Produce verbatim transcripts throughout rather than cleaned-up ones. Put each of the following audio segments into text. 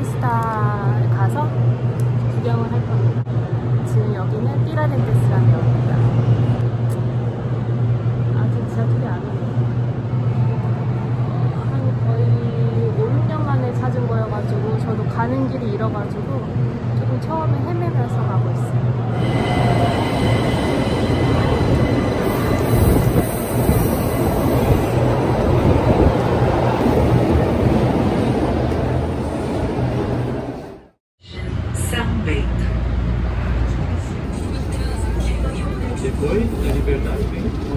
파울리스타에 가서 구경을 할 겁니다. 지금 여기는 티라덴테스라는 역입니다. 아직 지하철이 안 오네요. 한 거의 오, 육 년 만에 찾은 거여가지고 저도 가는 길이 잃어가지고 조금 처음에 헤매면서 가고 있어요. Depois da liberdade vem o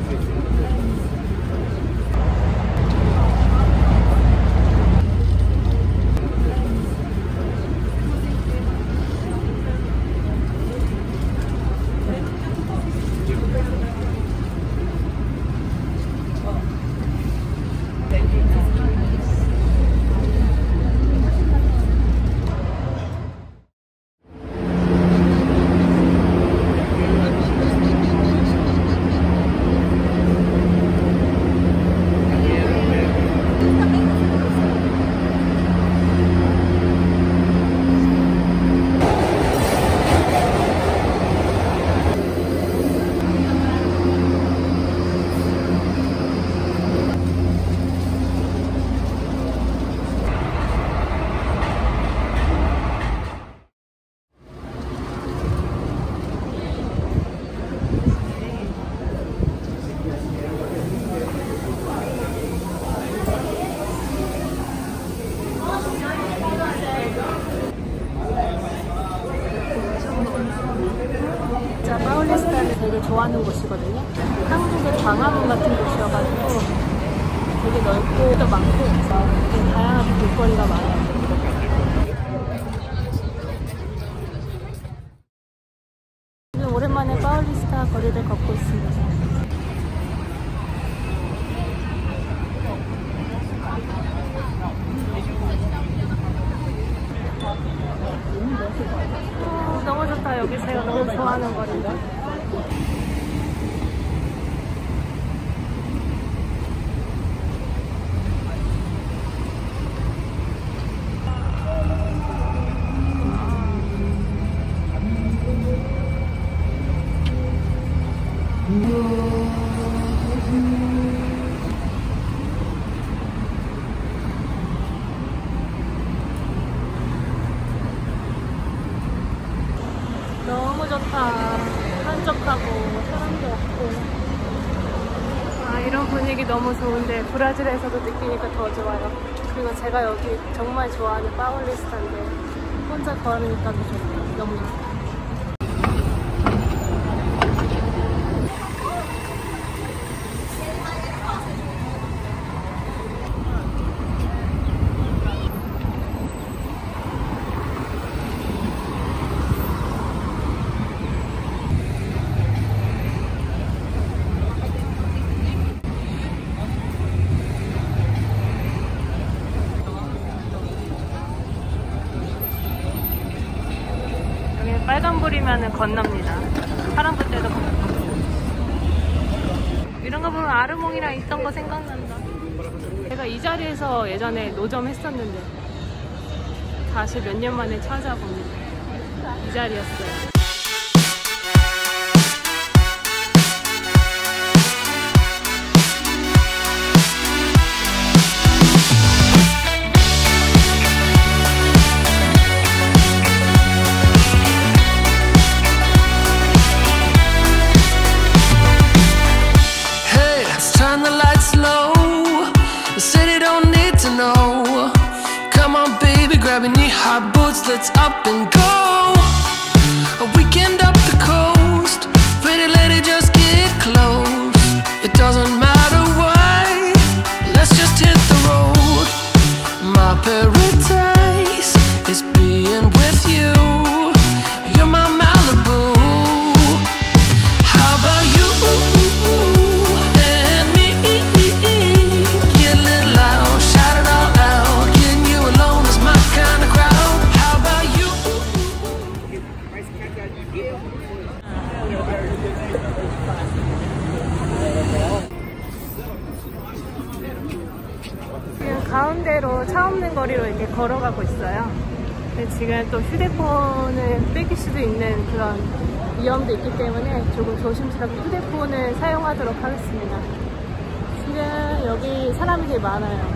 파울리스타를 되게 좋아하는 곳이거든요. 한국의 광화문 같은 곳이어가지고 되게 넓고 또 많고 되게 다양한 볼거리가 많아요. 지금 오랜만에 파울리스타 거리를 걷고 있습니다. 오, 너무 좋다. 여기 제가 너무 좋아하는 거리다. 너무 좋다. 한적하고 사람도 없고. 아, 이런 분위기 너무 좋은데 브라질에서도 느끼니까 더 좋아요. 그리고 제가 여기 정말 좋아하는 파울리스타인데 혼자 걸으니까 더 좋다. 너무 좋다. 빨간불이면 건넙니다. 파란불 때도 건넙니다. 이런 거 보면 아르몽이랑 있던 거 생각난다. 제가 이 자리에서 예전에 노점 했었는데 다시 몇 년 만에 찾아봅니다. 이 자리였어요. Grabbing your hot boots, let's up and go. A weekend up the coast. Pretty lady, just get close. It doesn't matter why. Let's just hit the road. My paradise is being with you. You're my Malibu. How about you and me? Get a little loud, shout it all out. Getting you alone is my kind of crowd. How about you? 지금 가운데로 차 없는 거리로 이렇게 걸어가고 있어요. 근데 지금 또 휴대폰을 뺏길 수도 있는 그런 위험도 있기 때문에 조금 조심스럽게 휴대폰을 사용하도록 하겠습니다. 지금 여기 사람이 되게 많아요.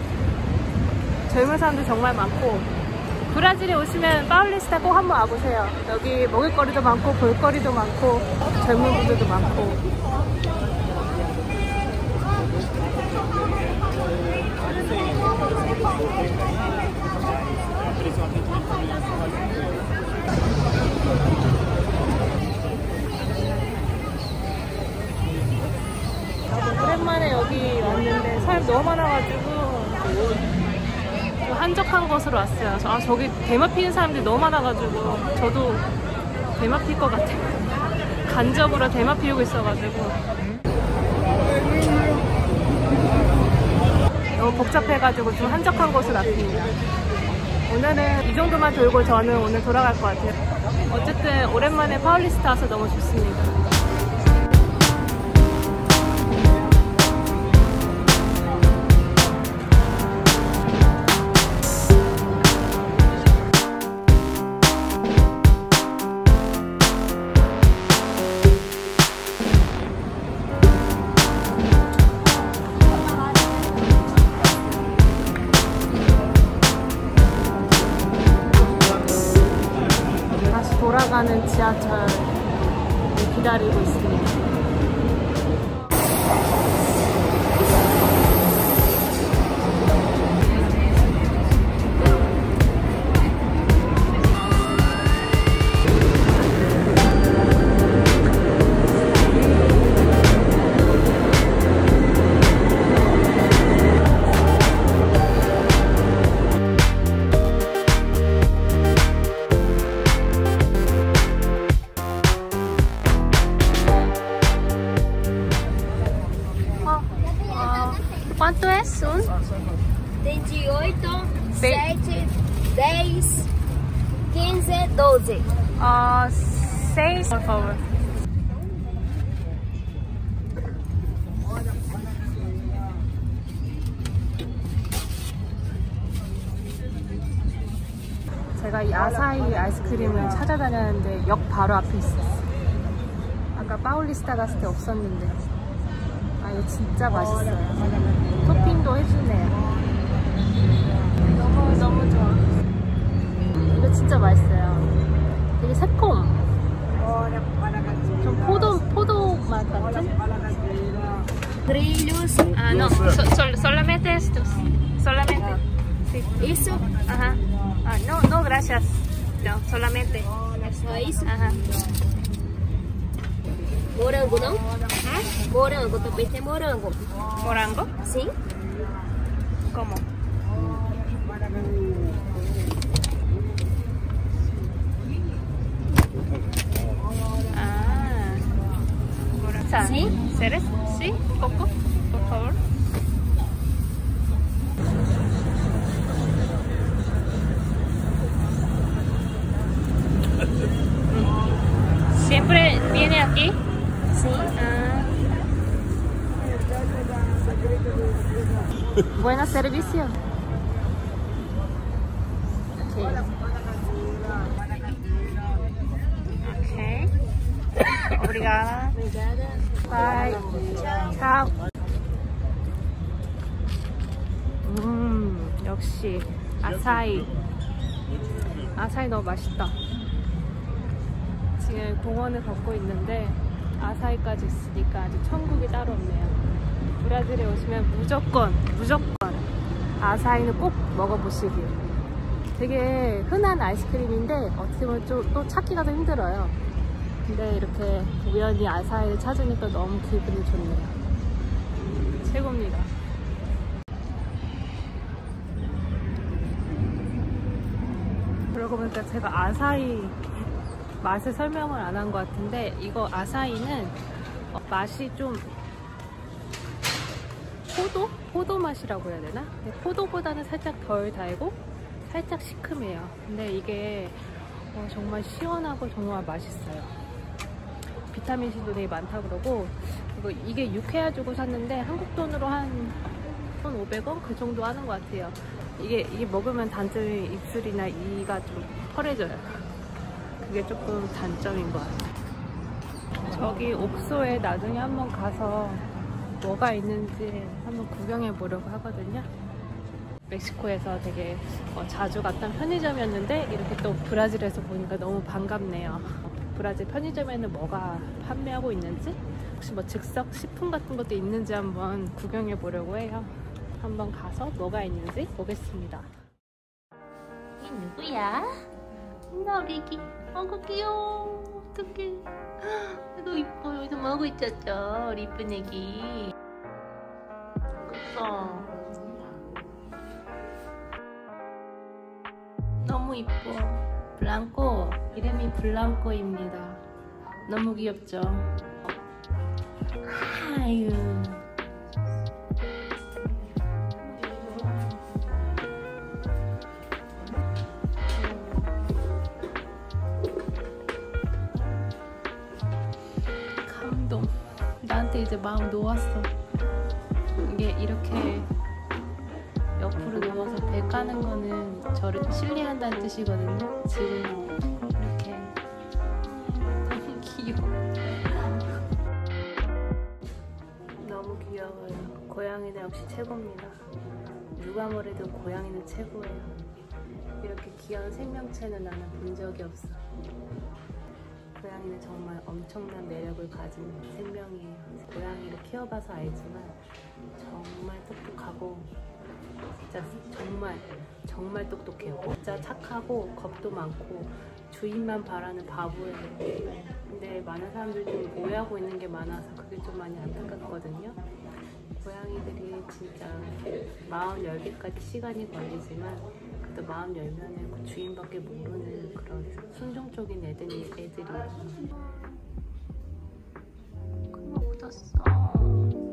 젊은 사람들 정말 많고, 브라질에 오시면 파울리스타 꼭 한번 와보세요. 여기 먹을거리도 많고 볼거리도 많고 젊은 분들도 많고. 오랜만에 여기 왔는데 사람 너무 많아가지고 한적한 곳으로 왔어요. 아, 저기 대마 피는 사람들이 너무 많아가지고 저도 대마 필 것 같아요. 간접으로 대마 피우고 있어가지고 너무 복잡해가지고 좀 한적한 곳으로 왔습니다. 오늘은 이 정도만 돌고 저는 오늘 돌아갈 것 같아요. 어쨌든 오랜만에 파울리스타 와서 너무 좋습니다. 돌아가는 지하철 기다리고 있습니다. ¿Cuánto es un? veintiocho, sete, dez, quince, doce. Uh, seis, por favor. 제가 이 아사히 아이스크림을 찾아다녔는데 역 바로 앞에 있었어요. 아까 파울리스타 갔을 때 없었는데. 아, 이거 진짜 맛있어요. 토핑도 해주네요. 너무 너무 좋아. 이거 진짜 맛있어요. 되게 새콤. 좀 포도 포도 맛 같은? Trilhos. Ah, no, so, sol, solamente estos. Solamente. Sí. Isso? Ajá. Ah, no, no, gracias. No, solamente. Só isso? Ajá. Morango não? Morango, também tem morango. ¿Morango? Sim? ¿Cómo? Ah. Morango. ¿Sí? ¿Ceres? Sí, poco, por favor. ¿Siempre viene aquí? Sí. Ah. Buen servicio. Okay. Okay. Obrigada. Obrigada. Bye. Ciao. 음, 역시 아사히. 아사히 너무 맛있다. 지금 공원을 걷고 있는데 아사히까지 있으니까 아주 천국이 따로 없네요. 브라질에 오시면 무조건 무조건 아사히는 꼭 먹어보시길. 되게 흔한 아이스크림인데 어떻게 보면 좀 또 찾기가 좀 힘들어요. 근데 이렇게 우연히 아사히를 찾으니까 너무 기분이 좋네요. 최고입니다. 그러고 보니까 제가 아사히 맛을 설명을 안 한 것 같은데, 이거 아사히는 어, 맛이 좀 포도? 포도 맛이라고 해야 되나? 근데 포도보다는 살짝 덜 달고 살짝 시큼해요. 근데 이게 어, 정말 시원하고 정말 맛있어요. 비타민C도 되게 많다 그러고, 그리고 이게 육 회야 주고 샀는데 한국 돈으로 한 천오백 원 그 정도 하는 것 같아요. 이게 이게 먹으면 단점이 입술이나 이가 좀 펄해져요. 그게 조금 단점인 것 같아요. 저기 옥소에 나중에 한번 가서 뭐가 있는지 한번 구경해 보려고 하거든요. 멕시코에서 되게 어, 자주 갔던 편의점이었는데 이렇게 또 브라질에서 보니까 너무 반갑네요. 브라질 편의점에는 뭐가 판매하고 있는지, 혹시 뭐 즉석 식품 같은 것도 있는지 한번 구경해 보려고 해요. 한번 가서 뭐가 있는지 보겠습니다. 이 누구야? 나 우리 애기. 아이고 귀여워. 어떡해. 아이고 이뻐. 여기서 뭐하고 있었죠? 우리 이쁜 애기. 그쵸? 너무 이뻐. 블랑코. 이름이 블랑코입니다. 너무 귀엽죠? 아유. 감동. 나한테 이제 마음 놓았어. 이게 이렇게 옆으로 누워서 배 까는 거는 저를 신뢰한다는 뜻이거든요. 지금 이렇게 너무 귀여워. 너무 귀여워요. 고양이는 역시 최고입니다. 누가 뭐래도 고양이는 최고예요. 이렇게 귀여운 생명체는 나는 본 적이 없어. 고양이는 정말 엄청난 매력을 가진 생명이에요. 고양이를 키워봐서 알지만 정말 똑똑하고 진짜 정말 정말 똑똑해요. 진짜 착하고 겁도 많고 주인만 바라는 바보예요. 근데 많은 사람들이 좀 오해하고 있는 게 많아서 그게 좀 많이 안타깝거든요. 고양이들이 진짜 마음 열기까지 시간이 걸리지만 그래도 마음 열면은 그 주인밖에 모르는 그런 순종적인 애들이, 애들이에요. 그거 묻었어.